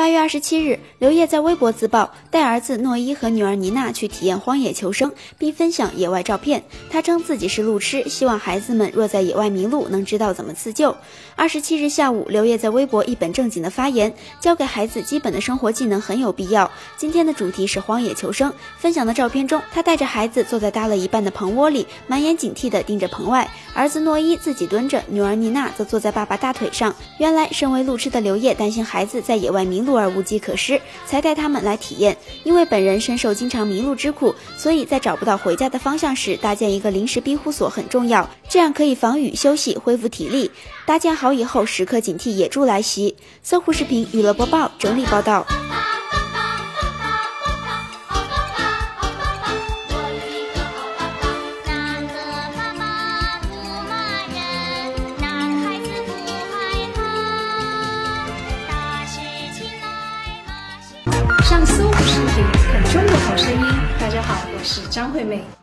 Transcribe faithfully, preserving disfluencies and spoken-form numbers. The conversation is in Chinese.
八月二十七日，刘烨在微博自曝带儿子诺一和女儿妮娜去体验荒野求生，并分享野外照片。他称自己是路痴，希望孩子们若在野外迷路，能知道怎么自救。二十七日下午，刘烨在微博一本正经的发言，教给孩子基本的生活技能很有必要。今天的主题是荒野求生，分享的照片中，他带着孩子坐在搭了一半的棚窝里，满眼警惕地盯着棚外。儿子诺一自己蹲着，女儿妮娜则坐在爸爸大腿上。原来，身为路痴的刘烨担心孩子在野外迷路而无计可施，才带他们来体验。因为本人深受经常迷路之苦，所以在找不到回家的方向时，搭建一个临时庇护所很重要，这样可以防雨、休息、恢复体力。搭建好以后，时刻警惕野猪来袭。搜狐视频娱乐播报整理报道。 上搜狐视频，看中国好声音。大家好，我是张惠妹。